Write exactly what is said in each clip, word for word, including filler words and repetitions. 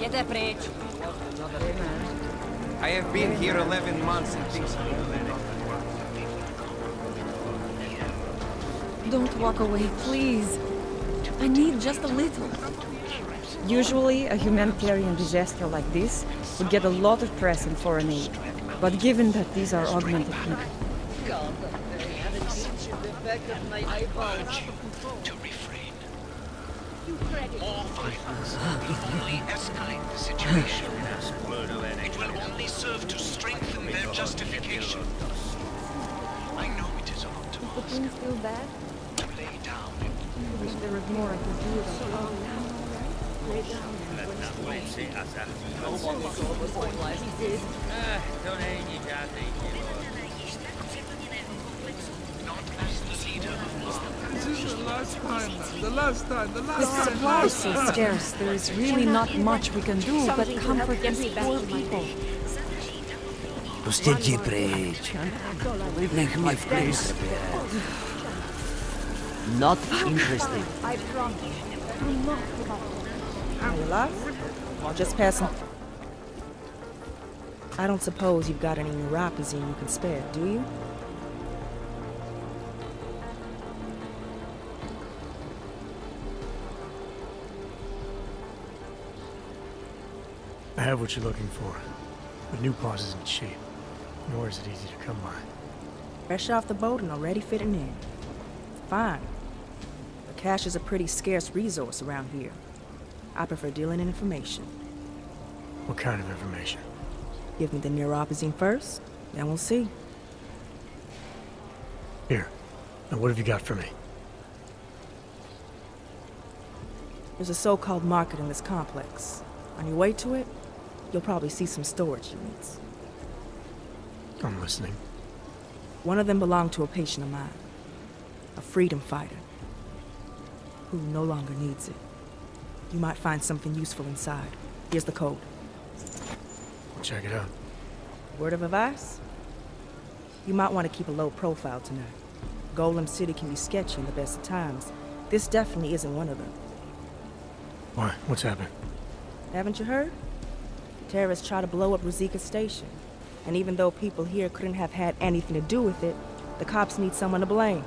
I have been here eleven months and things have been letting. Don't walk away, please. I need just a little. Usually, a humanitarian disaster like this would get a lot of press in foreign aid. But given that these are augmented people... To refrain. More violence will only escalate the situation. It will only serve to strengthen their justification. I know it is hard to The ask, things feel bad. to lay down. I wish there was more I could do about it. Lay down. Not as the leader of This is the last time, man. The last time, the last With time. supplies so scarce, there is really not much we can do but comfort these poor people. Pustite preč. Nech mě v klidu trpět. Not interesting. I promise. Do not give up. Are you alive? Or just passing? I don't suppose you've got any neuropazine you can spare, do you? I have what you're looking for, but New Paws isn't cheap, nor is it easy to come by. Fresh off the boat and already fitting in. Fine. But cash is a pretty scarce resource around here. I prefer dealing in information. What kind of information? Give me the neuropazine first, then we'll see. Here. Now what have you got for me? There's a so-called market in this complex. On your way to it, you'll probably see some storage units. I'm listening. One of them belonged to a patient of mine. A freedom fighter. Who no longer needs it. You might find something useful inside. Here's the code. I'll check it out. Word of advice? You might want to keep a low profile tonight. Golem City can be sketchy in the best of times. This definitely isn't one of them. Why? What's happened? Haven't you heard? Terrorists try to blow up Ruzika Station. And even though people here couldn't have had anything to do with it, the cops need someone to blame.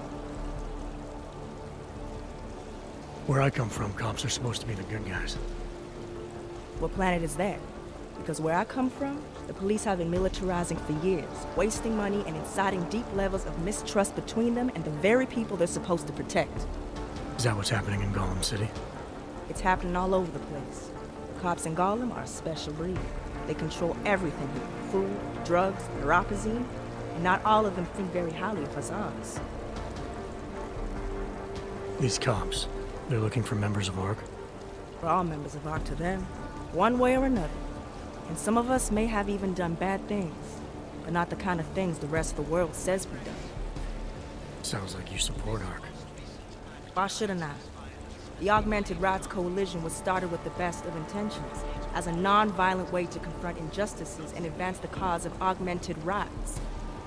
Where I come from, cops are supposed to be the good guys. What planet is that? Because where I come from, the police have been militarizing for years, wasting money and inciting deep levels of mistrust between them and the very people they're supposed to protect. Is that what's happening in Golem City? It's happening all over the place. The cops in Golem are a special breed. They control everything here. Food, drugs, neuropazine, and not all of them think very highly of Hassans. These cops, they're looking for members of ARC? We're all members of ARC to them, one way or another. And some of us may have even done bad things, but not the kind of things the rest of the world says we've done. Sounds like you support ARC. Why shouldn't I? The Augmented Rights Coalition was started with the best of intentions, as a non-violent way to confront injustices and advance the cause of augmented rights.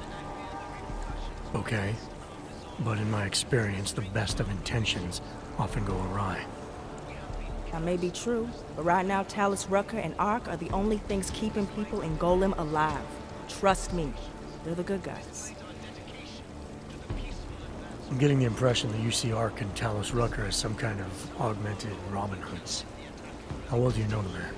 Okay. But in my experience, the best of intentions often go awry. That may be true, but right now Talus Rucker and ARC are the only things keeping people in Golem alive. Trust me, they're the good guys. I'm getting the impression that you see ARC and Talus Rucker as some kind of augmented Robin Hoods. How well do you know the man?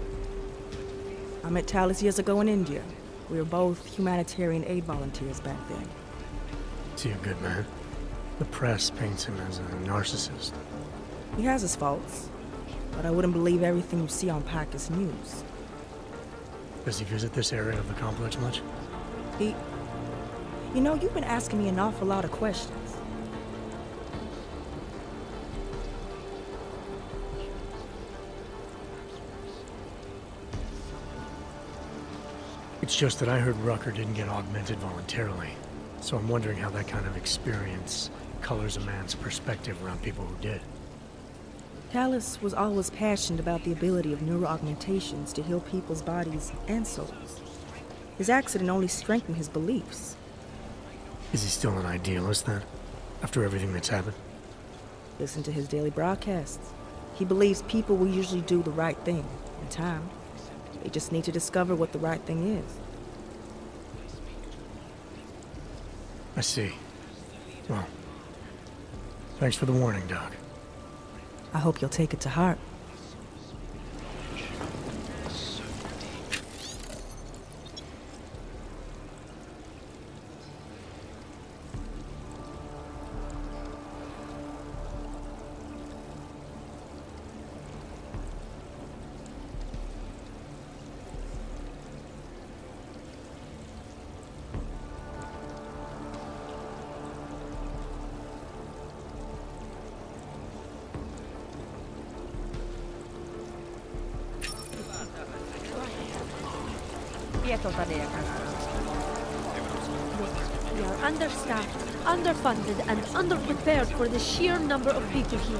I met Talus years ago in India. We were both humanitarian aid volunteers back then. Is he a good man? The press paints him as a narcissist. He has his faults, but I wouldn't believe everything you see on Pacus News. Does he visit this area of the complex much? He... You know, you've been asking me an awful lot of questions. It's just that I heard Rucker didn't get augmented voluntarily, so I'm wondering how that kind of experience colors a man's perspective around people who did. Talus was always passionate about the ability of neuroaugmentations to heal people's bodies and souls. His accident only strengthened his beliefs. Is he still an idealist then, after everything that's happened? Listen to his daily broadcasts. He believes people will usually do the right thing in time. They just need to discover what the right thing is. I see. Well, thanks for the warning, Doc. I hope you'll take it to heart. We are understaffed, underfunded, and underprepared for the sheer number of people here.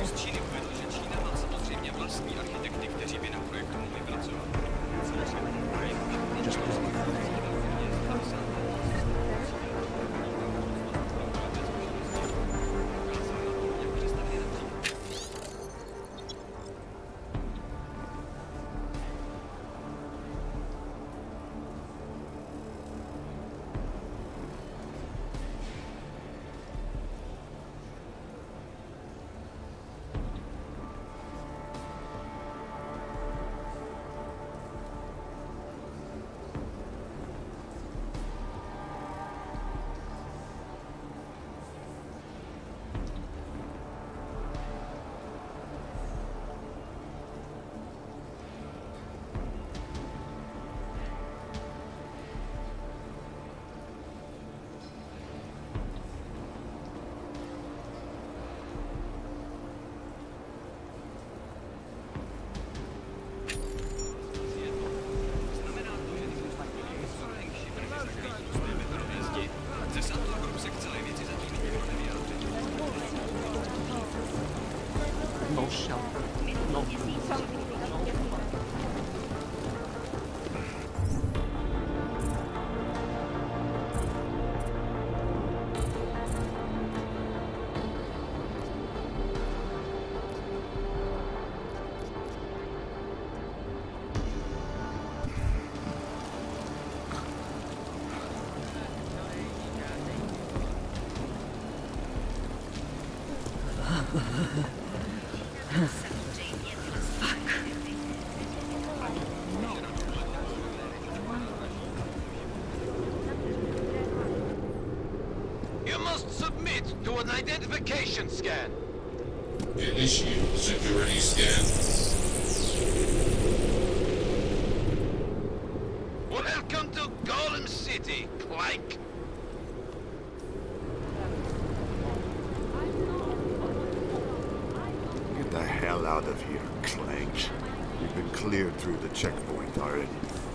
No shelter, no food. You must submit to an identification scan. Initiate security scan. Welcome to Golem City, Clank. Get the hell out of here, Clank. We've been cleared through the checkpoint already.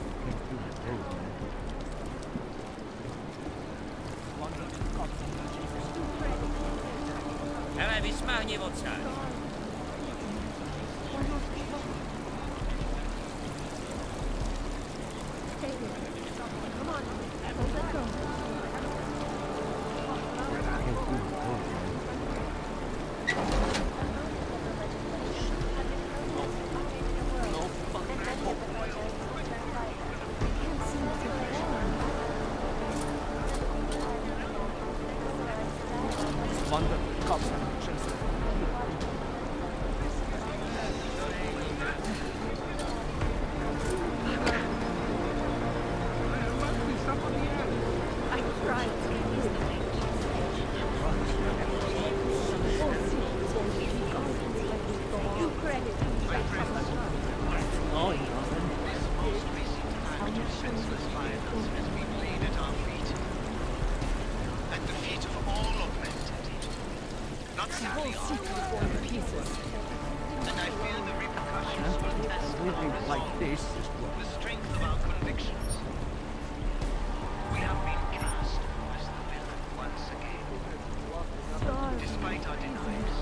Like this. The strength of our convictions. We have been cast as the villain once again. Despite our denials.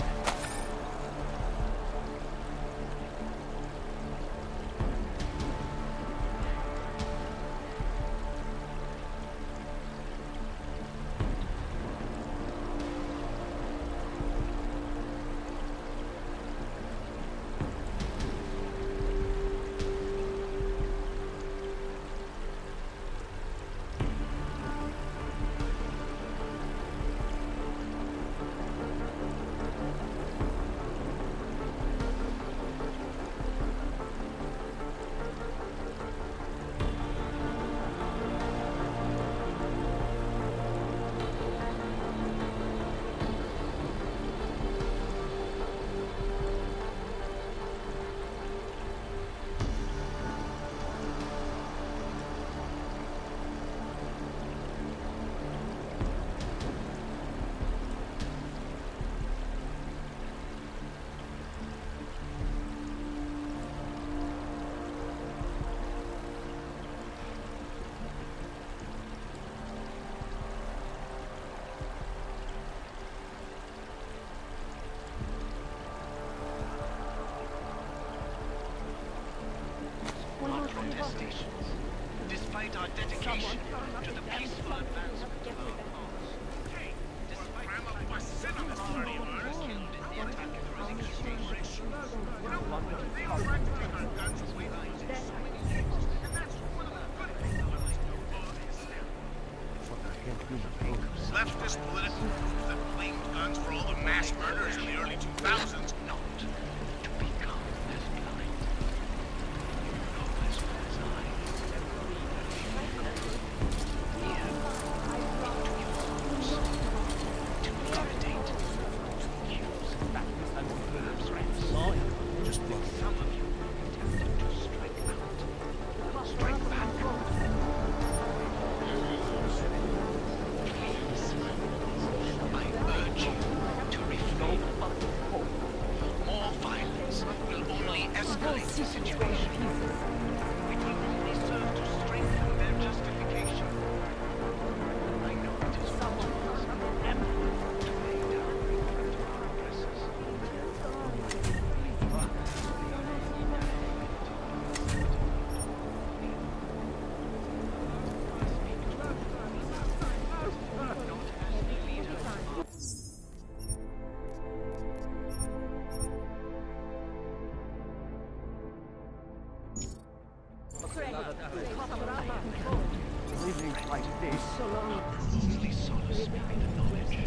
manifestations, despite our dedication to the peaceful advancement of our cause. Despite the fact that thirty murders killed in the attack at Rosicki Station. They are practicing our guns as we like this. And that's one of the good things about this new law is leftist political groups that claimed guns for all the mass murders in the early two thousands. Not to become as blind. Go as far as I. Here, to use to intimidate, to use, perhaps ransom. Just look. Some of you tempted to strike out, strike back. I urge you to refrain. More violence will only escalate the situation. It will only serve to strengthen their justification. I know it is not ever to lay down to our oppressors. Living like this. Only solace may be the knowledge.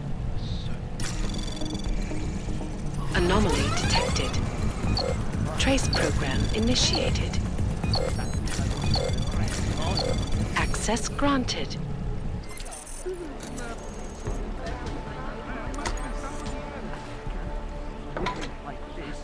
Anomaly detected. Trace program initiated. Access granted. Living like this.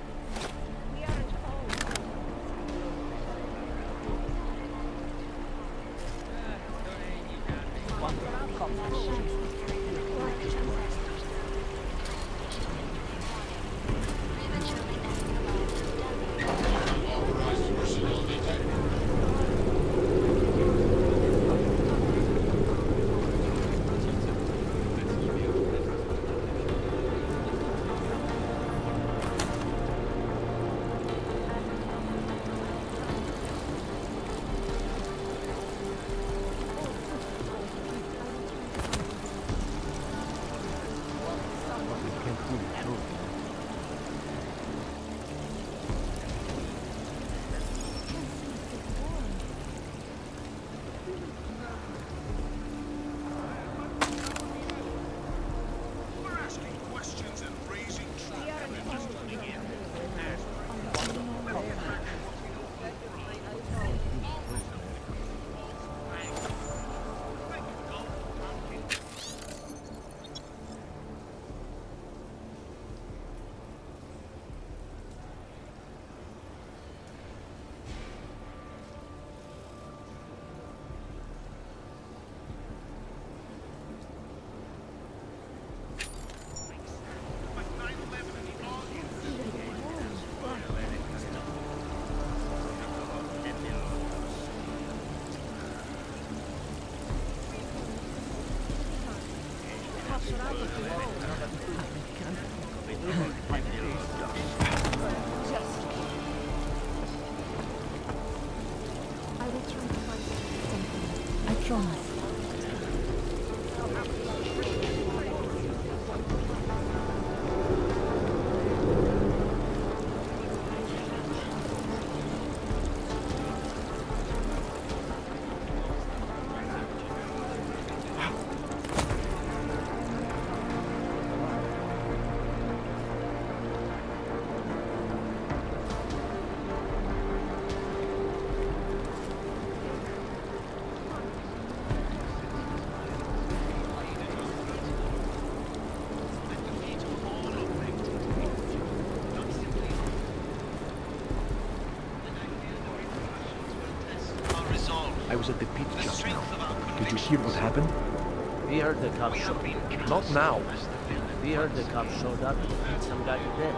I was at the pit just now. Did you hear what happened? We heard the cops show up. Not now. We heard the cops showed up and some guy to death.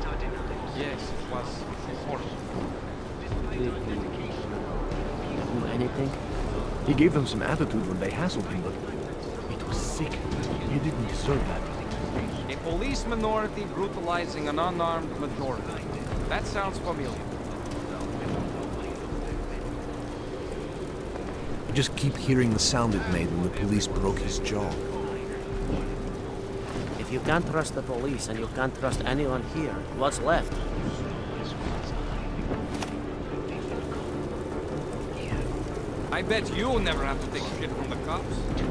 Yes, it was horrible. Did he do anything? He gave them some attitude when they hassled him, but it was sick. He didn't deserve that. A police minority brutalizing an unarmed majority. That sounds familiar. just keep hearing the sound it made when the police broke his jaw. If you can't trust the police and you can't trust anyone here, what's left? I bet you'll never have to take shit from the cops.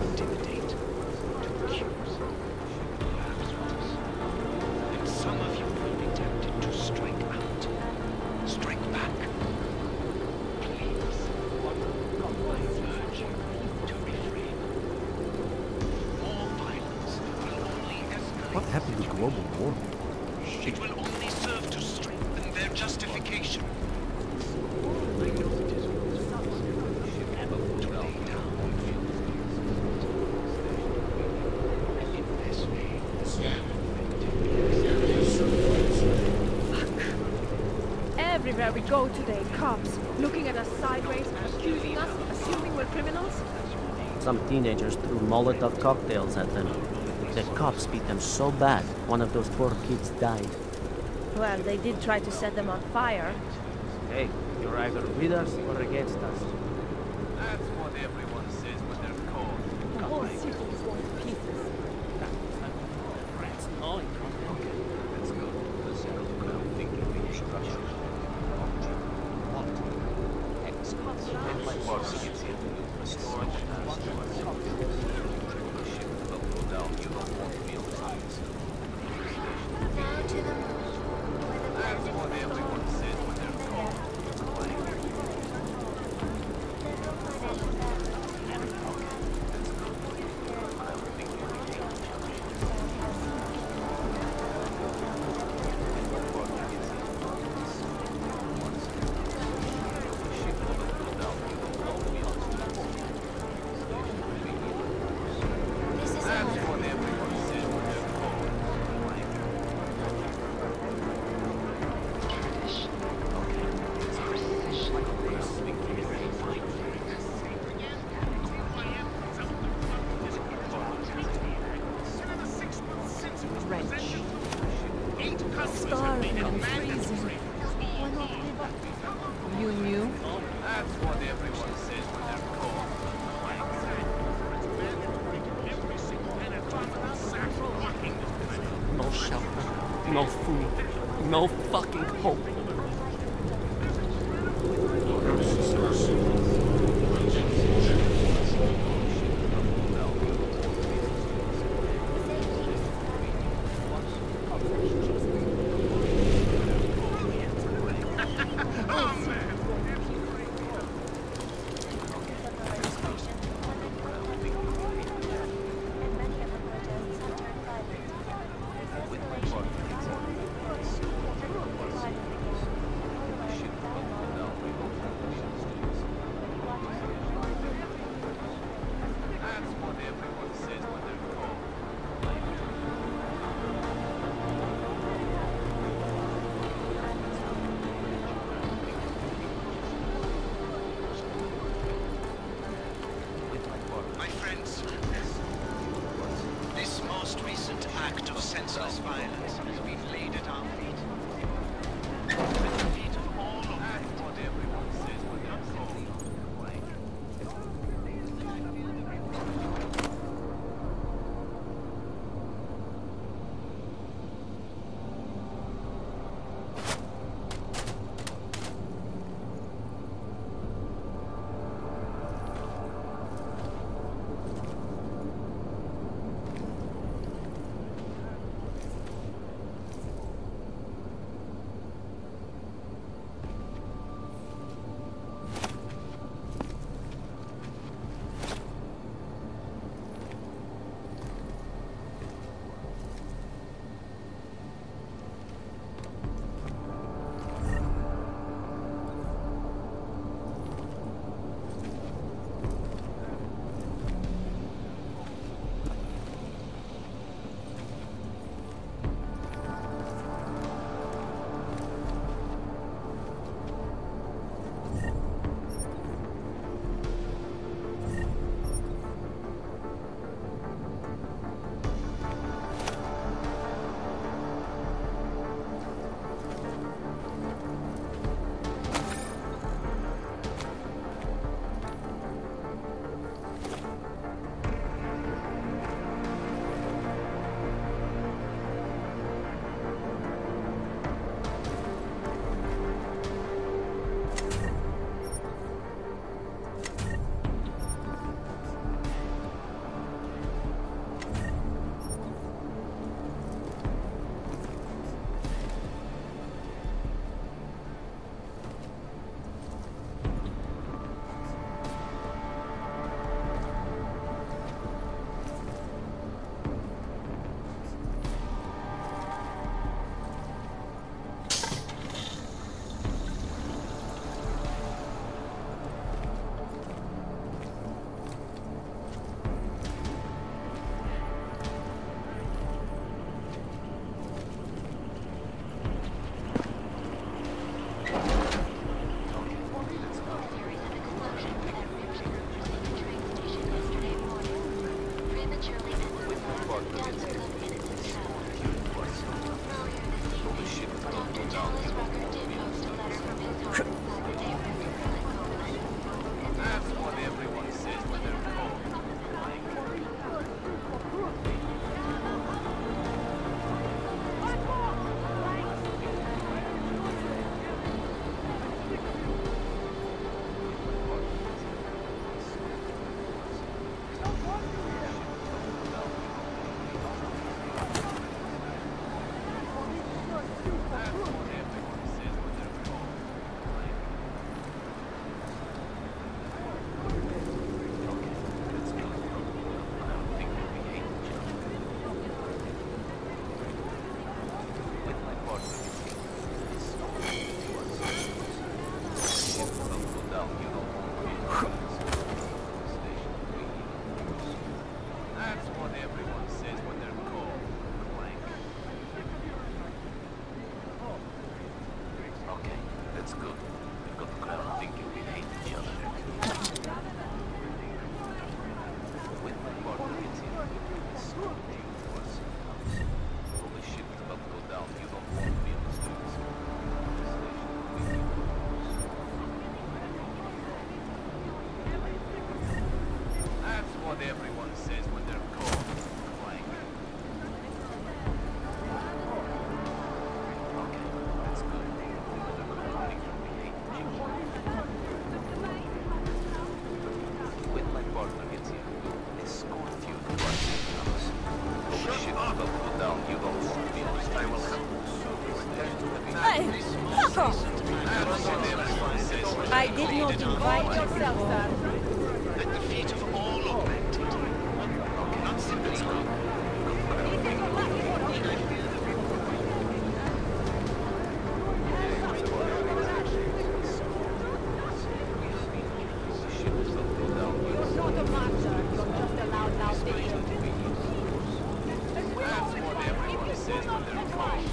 And some of you will be tempted to strike out. Strike back. Please. I urge you to refrain. More violence will only escalate. What happened to global warming? It will only serve to strengthen their justification. Everywhere we go today, cops looking at us sideways, accusing us, assuming we're criminals. Some teenagers threw Molotov cocktails at them. The cops beat them so bad, one of those poor kids died. Well, they did try to set them on fire. Hey, you're either with us or against us. That's what everyone says when they're called. The whole city is going to pieces. Rats gnawing. Okay, let's go. Let's go look around thinking the instruction. What? Storage. Ship will go down. You don't want field sites. That's what everyone says when they're called. Starving and freezing. Why not give up? You knew? That's what everyone says when they're called. No shelter, no food, no fucking hope. My friends, this most recent act of senseless violence has been laid at our feet. At the feet of all of us. What everyone says when they're called. I did not invite yourself, sir. At the feet of all augmented. Not simply Ark. And I fear the You're not a marcher. You're just a loud, loud video. That's what everyone says when they're caught.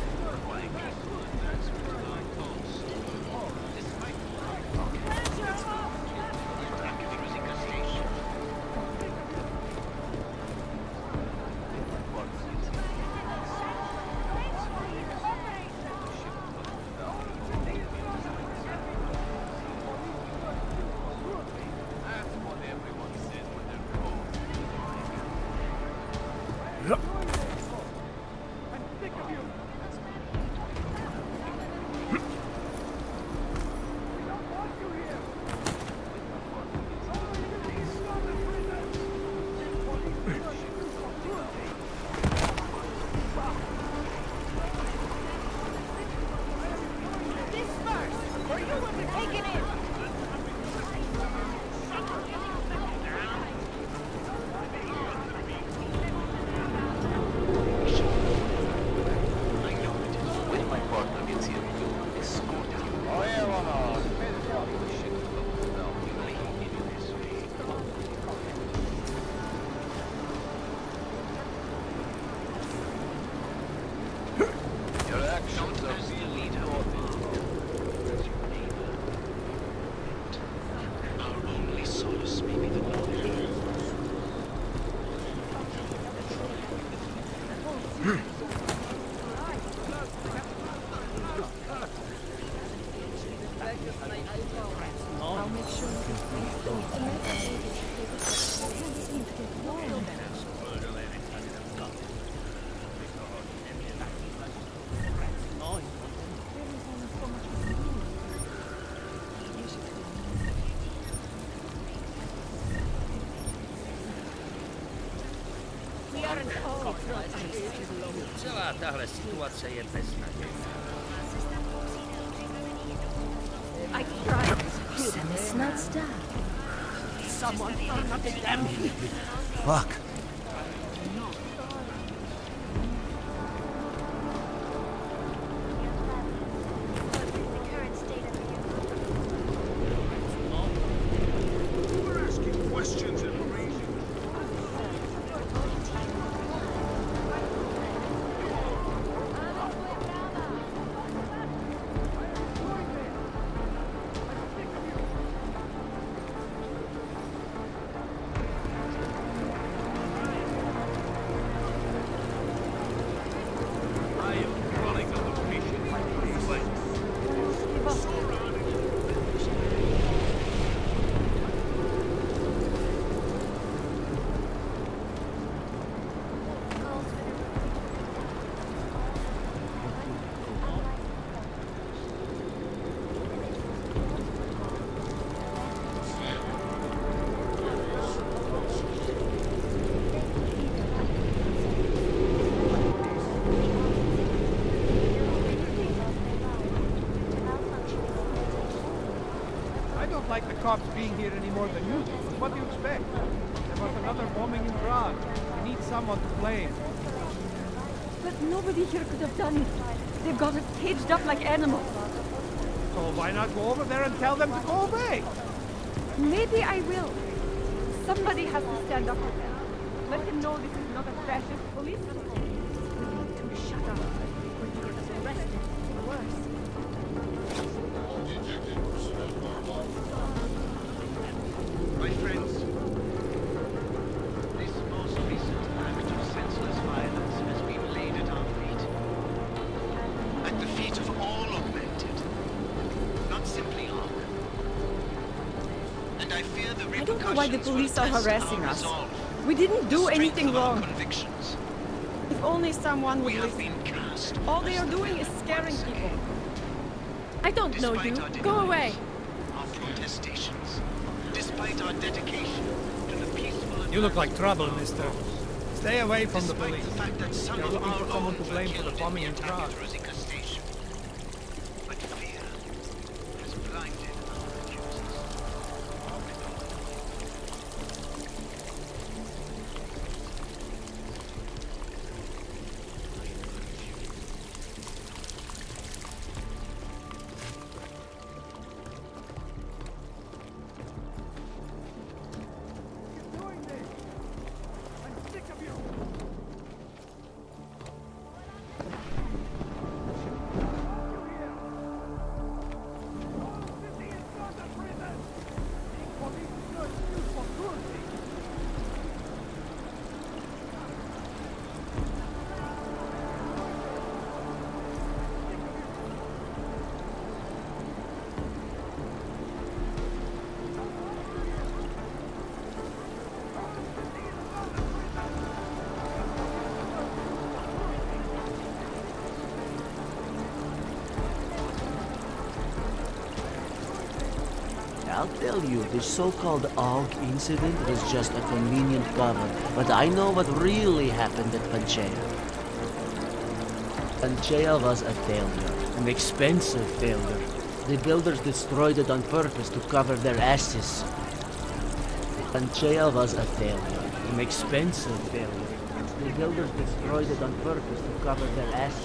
Celá tahle situace je beznadějná. I tried. It's not stop. Someone found up the damn. Fuck. Like the cops being here any more than you do. What do you expect? There was another bombing in Prague. We need someone to blame. But nobody here could have done it. They've got us caged up like animals. So why not go over there and tell them to go away? Maybe I will. Somebody has to stand up for them. Let him know this is not a fascist police station. We need to shut up. When he gets arrested, it's worse. My friends, this most recent act of senseless violence has been laid at our feet. At the feet of all augmented, not simply Ark. And I fear the repercussions. I don't know why the police are harassing us. We didn't do anything wrong. If only someone would listen. All they are doing is scaring people. I don't know you. Go away. Our protestations, despite our dedication to the peaceful. You look like trouble, mister. Stay away from the police. They're looking for someone to blame for the bombing in Prague. But fear has blinded our accusers. I'll tell you, this so-called A U G incident was just a convenient cover, but I know what really happened at Panchea. Panchea was a failure, an expensive failure. The builders destroyed it on purpose to cover their asses. Panchea was a failure, an expensive failure. The builders destroyed it on purpose to cover their asses.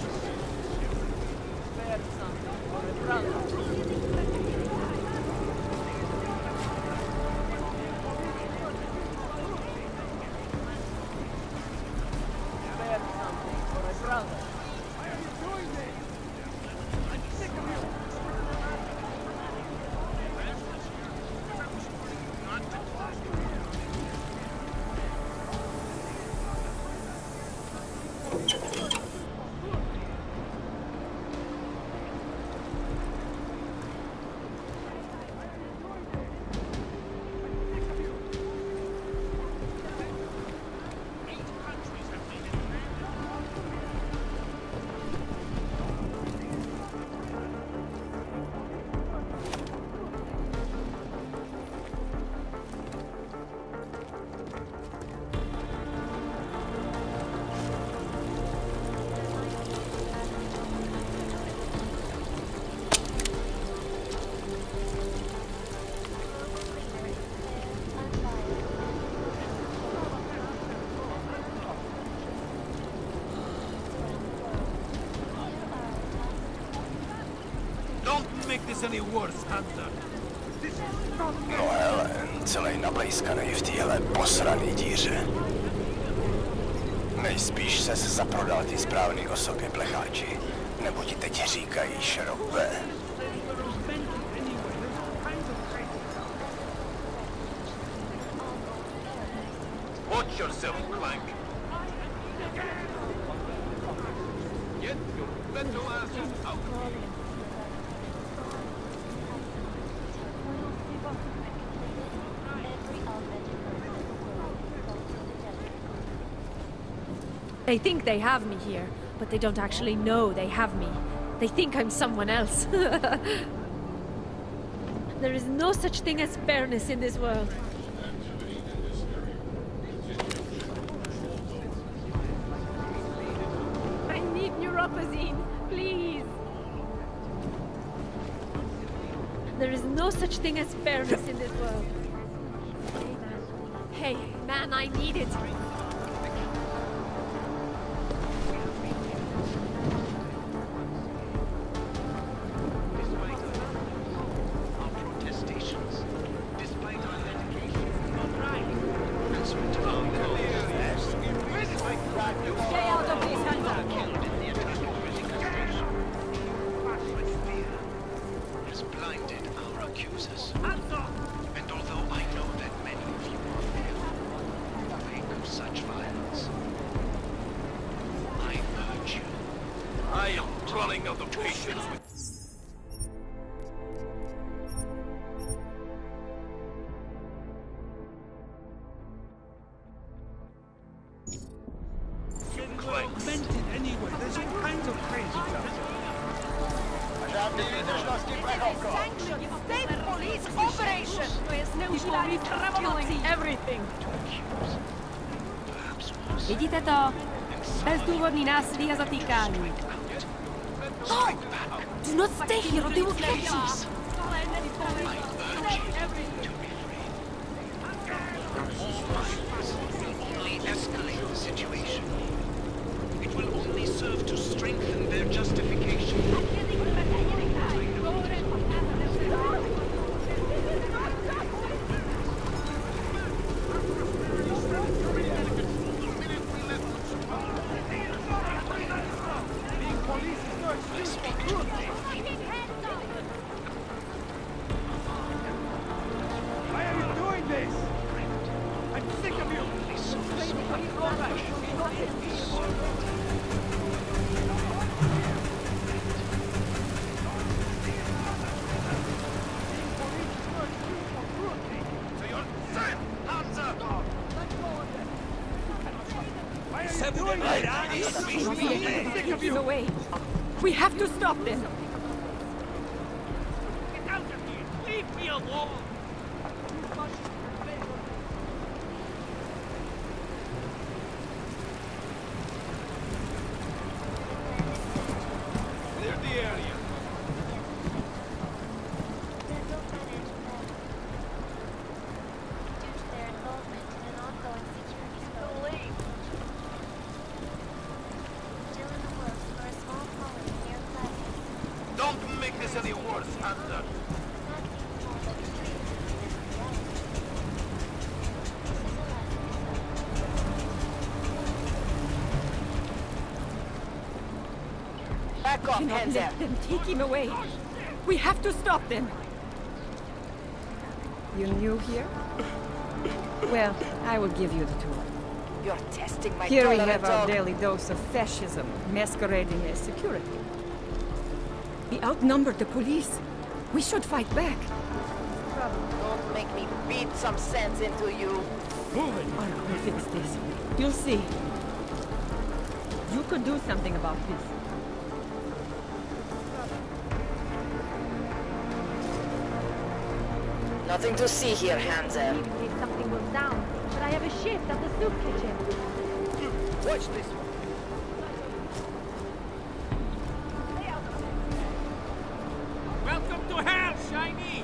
Make this any worse, Hunter. No hele, celý nablejskanej v téhle posraný díře. Nejspíš ses zaprodal ty správný osoby, plecháči. Nebo ti teď říkají šroube. Watch yourself, Clank. Get your mental asses out. They think they have me here, but they don't actually know they have me. They think I'm someone else. There is no such thing as fairness in this world. I need neuropazine, please. There is no such thing as fairness in this world. Hey, man, I need it. Vidíte to? Bezdůvodný násilí a zatýkání. No! Do not stay here or they will catch us! Only escalate the situation. It will only serve to strengthen their justification. He's away. We have to stop them. Get out of here! Leave me alone! Clear the area. Don't make this any worse, Hunter. Back off, hands up. Let them take him away. We have to stop them. You new here? Well, I will give you the tour. You're testing my Here we tolerance have our of- daily dose of fascism, masquerading as security. We outnumbered the police. We should fight back. Don't make me beat some sense into you. Move it. All right, we'll fix this. You'll see. You could do something about this. Nothing to see here, Hanser. If something goes down, but I have a shift at the soup kitchen. Watch this one. Welcome to hell, Shiny!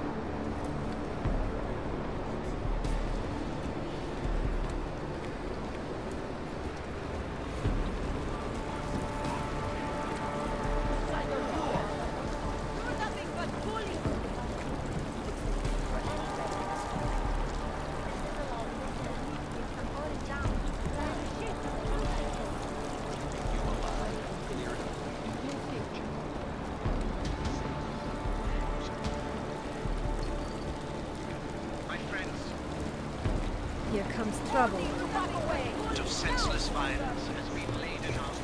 Here comes trouble. Much of senseless violence has been laid in our...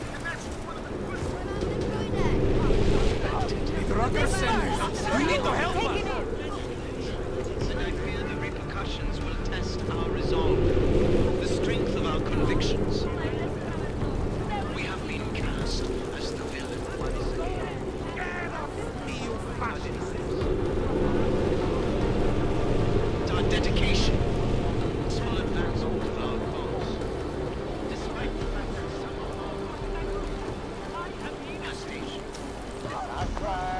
Drucker Sanders! We need to help us! And I fear the repercussions will test our resolve, the strength of our convictions. We have been cast as the villain once again. You fascists! Our dedication. Small advance of our cause. Despite the fact that some of our have been a station. I don't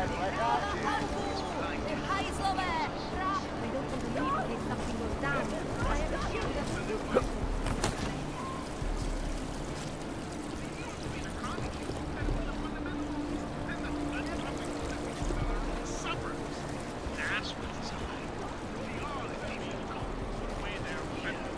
believe in case something goes down. I have a shield. That's what it's like. We are the people who go the way they're weapons.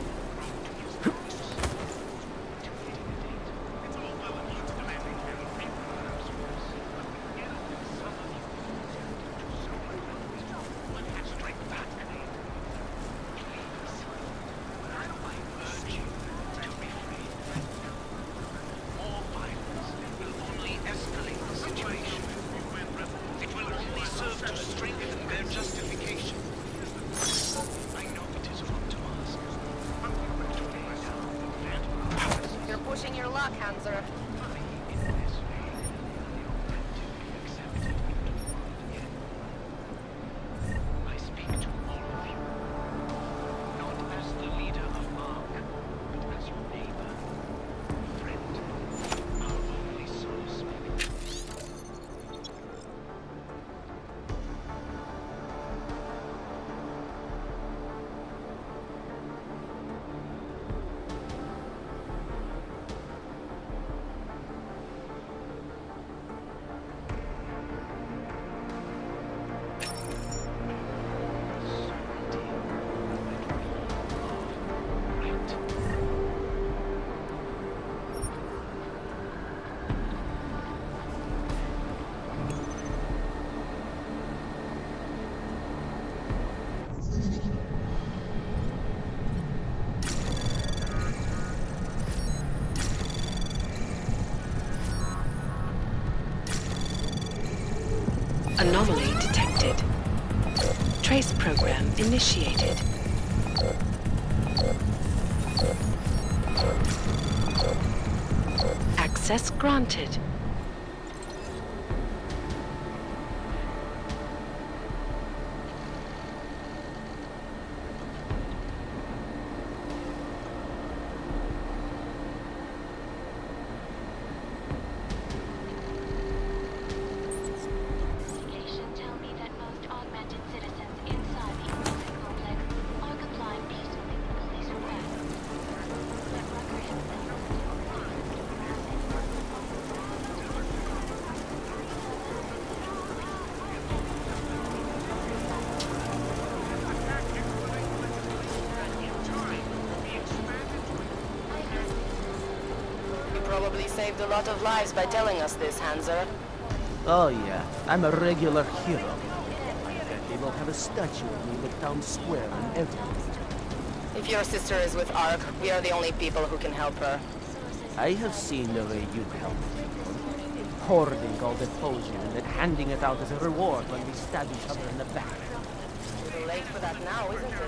It's all well and good demanding care of people and our service. But we get it that some of you do so one has strike back. Please, I urge you to refrain. More violence will only escalate the situation. It will only serve to strengthen their justification. I know it is wrong to ask, but we were to lay down that powers. You're pushing your luck, Hanser. In this way, they are meant to be accepted into the world again. I speak to all of you, not as the leader of Mark, but as your neighbor, friend, our only source. Anomaly detected. Trace program initiated. Access granted. saved a lot of lives by telling us this, Hanser. Oh yeah, I'm a regular hero. I bet they will have a statue of me in the town square and everything. If your sister is with Ark, we are the only people who can help her. I have seen the way you help people. Hoarding all the potion and then handing it out as a reward when we stab each other in the back. Too late for that now, isn't it?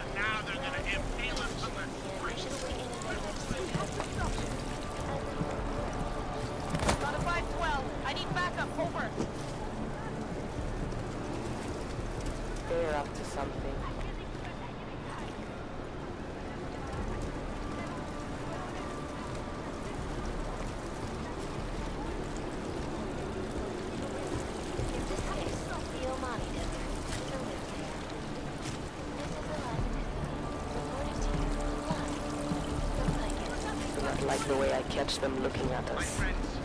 Got a five twelve. I need backup. Over. They're up to something. I like the way I catch them looking at us.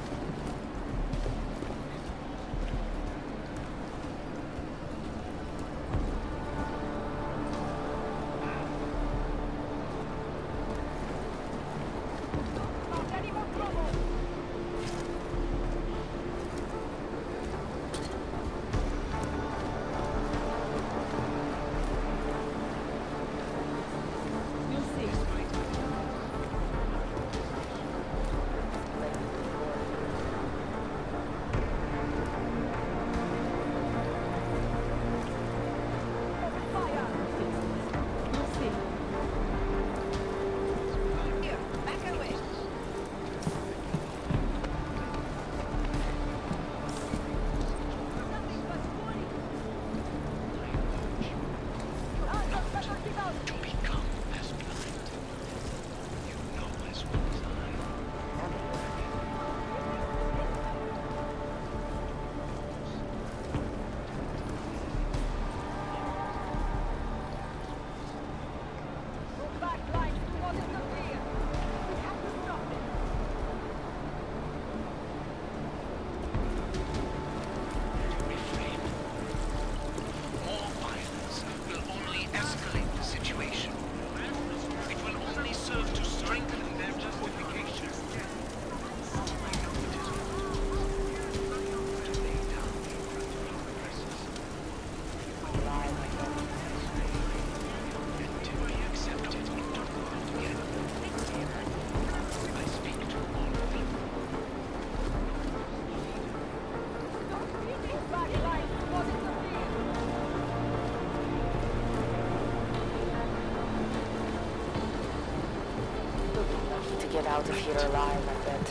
Get out of here alive, I bet.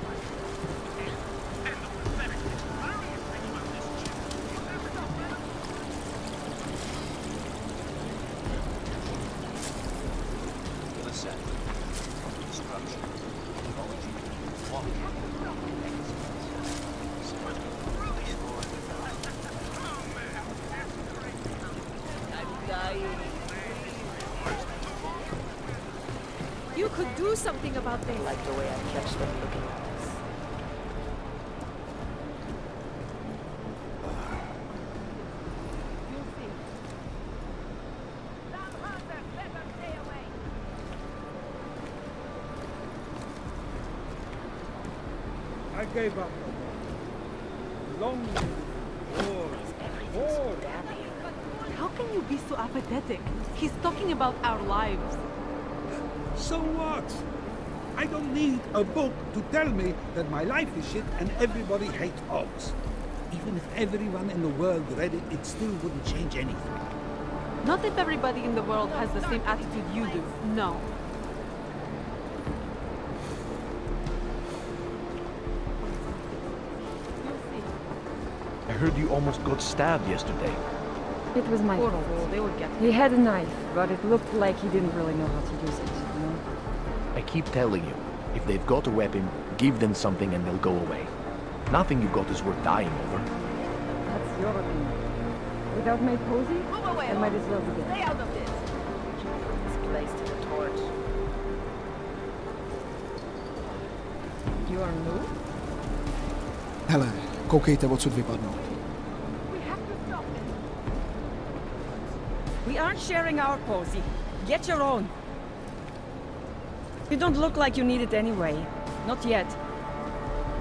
You could do something about this. I like the way I catch them looking at us. I gave up. Long wars. Wars. How can you be so apathetic? He's talking about our lives. So what? I don't need a book to tell me that my life is shit and everybody hates Oz. Even if everyone in the world read it, it still wouldn't change anything. Not if everybody in the world has the same attitude you do. No. I heard you almost got stabbed yesterday. It was my fault. They would get He had a knife, but it looked like he didn't really know how to use it, you know? I keep telling you, if they've got a weapon, give them something and they'll go away. Nothing you've got is worth dying over. That's your opinion. Without my posy, Move away, I might as well begin. Stay out of this. This place to the torch. You are new? Hele, koukejte, odsud vypadnou. We aren't sharing our posy. Get your own. You don't look like you need it anyway. Not yet.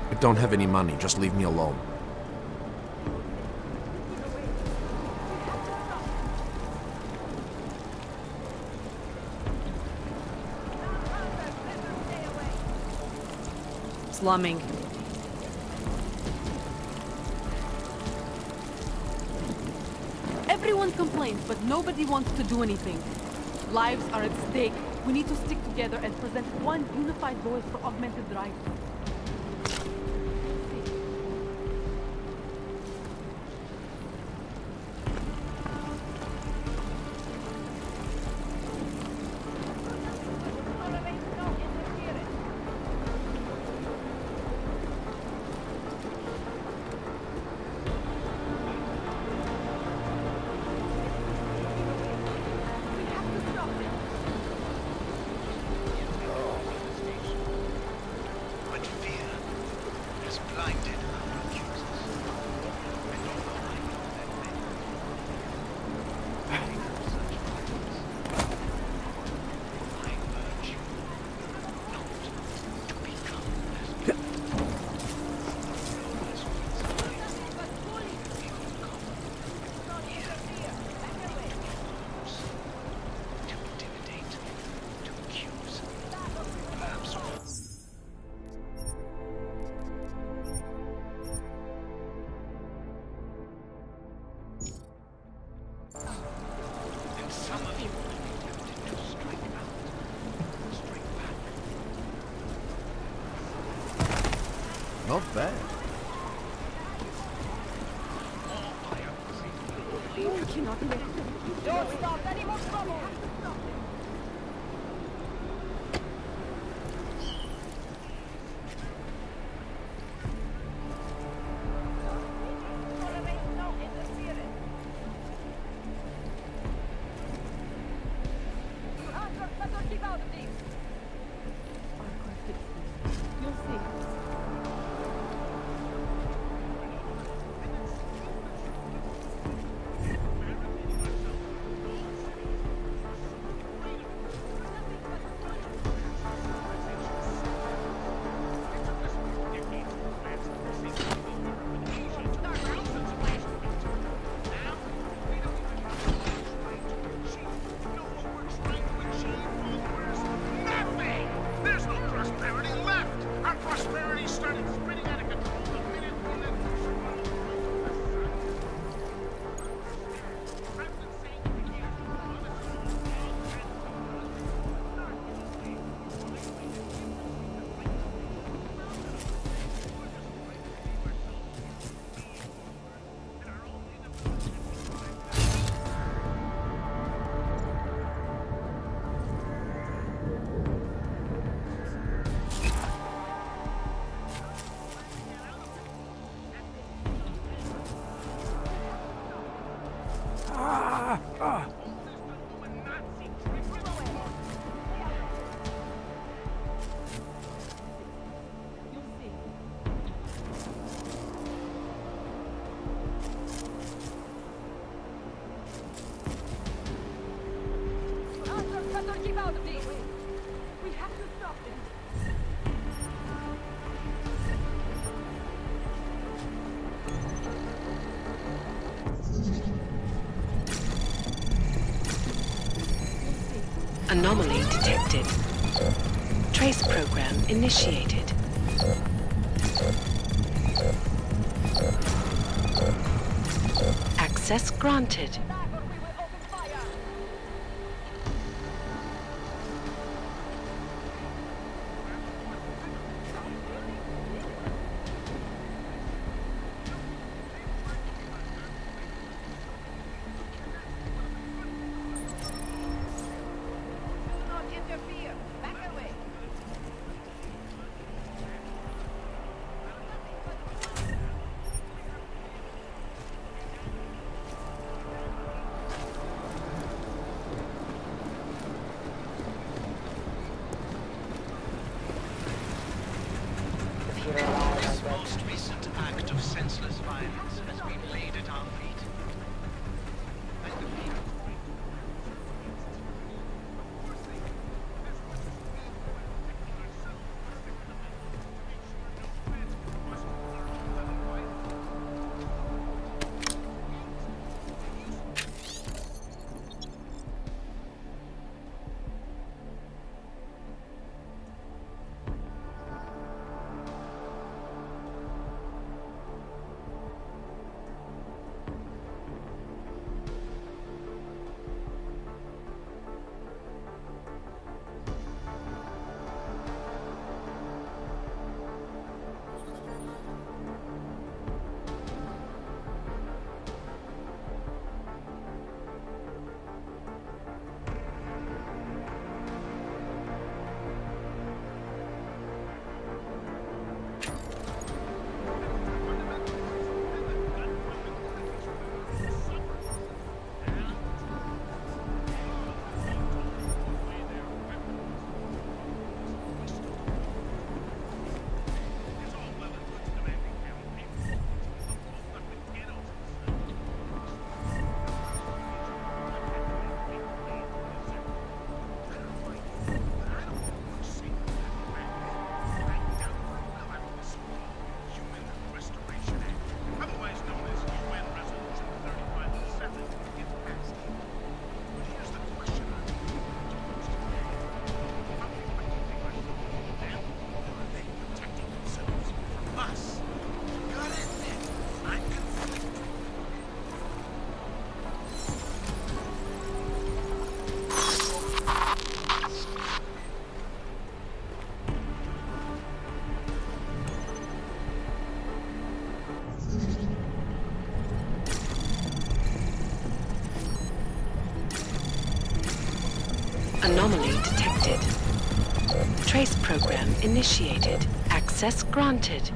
I don't have any money, just leave me alone. Slumming. Everyone complains, but nobody wants to do anything. Lives are at stake. We need to stick together and present one unified voice for augmented rights. Not bad. You cannot let them. Don't stop any more trouble. Keep out of these. You'll see. Keep out of these. We have to stop them. Anomaly detected. Trace program initiated. Access granted. initiated. Access granted.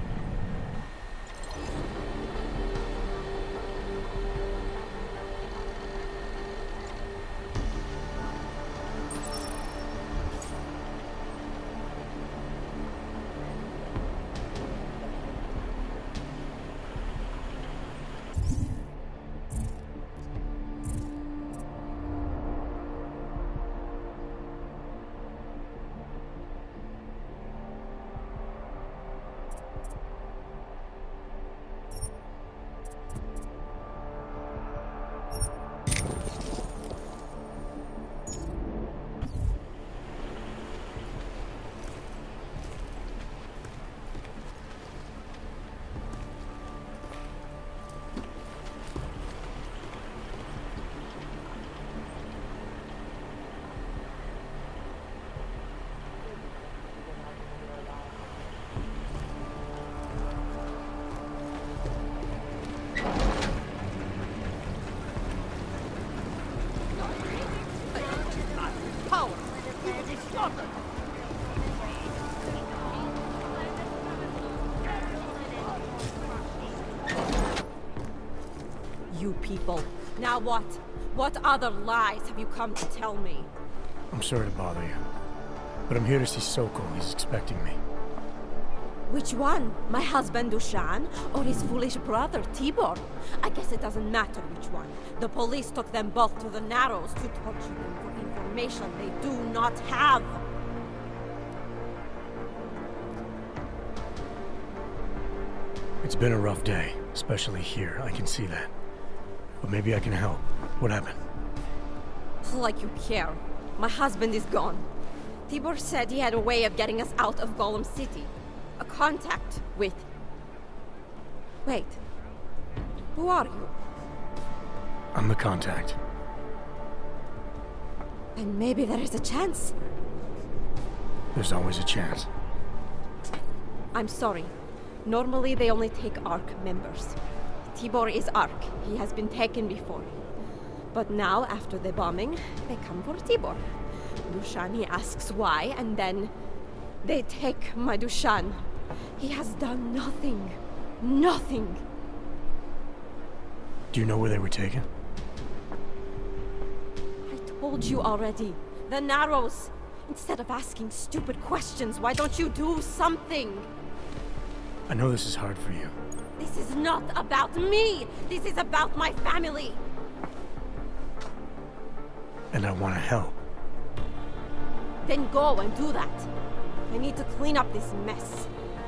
You people. Now what? What other lies have you come to tell me? I'm sorry to bother you, but I'm here to see Sokol. He's expecting me. Which one? My husband Dushan, or his foolish brother Tibor? I guess it doesn't matter which one. The police took them both to the Narrows to torture them for information they do not have. It's been a rough day, especially here. I can see that. But maybe I can help. What happened? Like you care. My husband is gone. Tibor said he had a way of getting us out of Golem City. A contact with... Wait. Who are you? I'm the contact. And maybe there is a chance. There's always a chance. I'm sorry. Normally they only take ARC members. Tibor is ARC. He has been taken before. But now, after the bombing, they come for Tibor. Dushan, he asks why, and then they take my Dushan. He has done nothing. Nothing. Do you know where they were taken? I told you already. The Narrows. Instead of asking stupid questions, why don't you do something? I know this is hard for you. This is not about me! This is about my family! And I want to help. Then go and do that. I need to clean up this mess.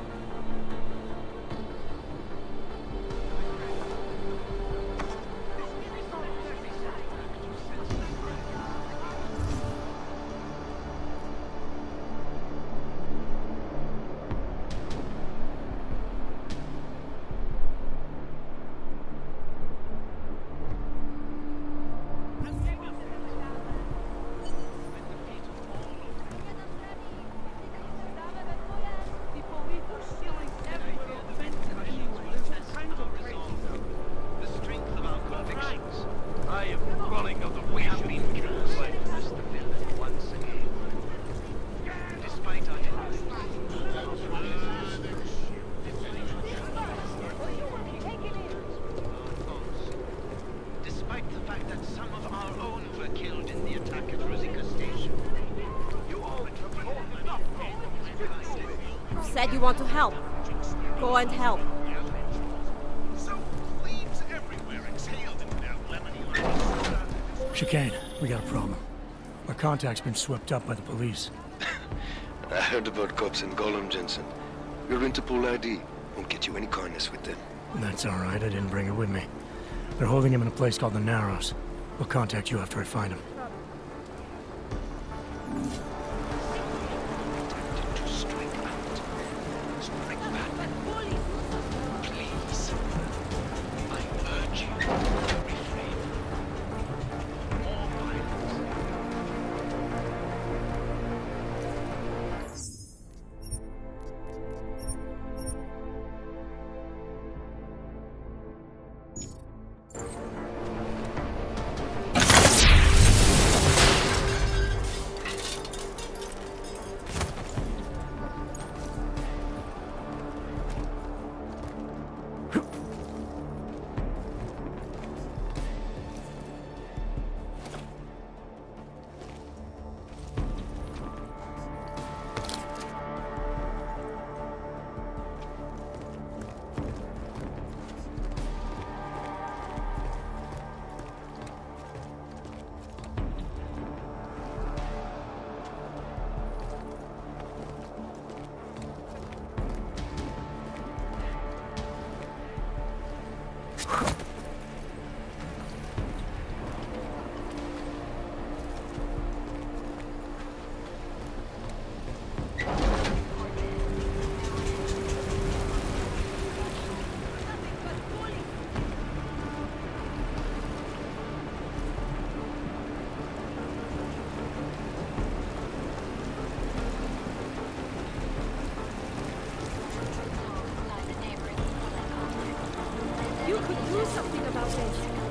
Said you want to help. Go and help. Chicane, we got a problem. Our contact's been swept up by the police. I heard about cops in Golem, Jensen. Your Interpol I D won't get you any kindness with them. That's all right. I didn't bring it with me. They're holding him in a place called the Narrows. We'll contact you after I find him. You could do something about this.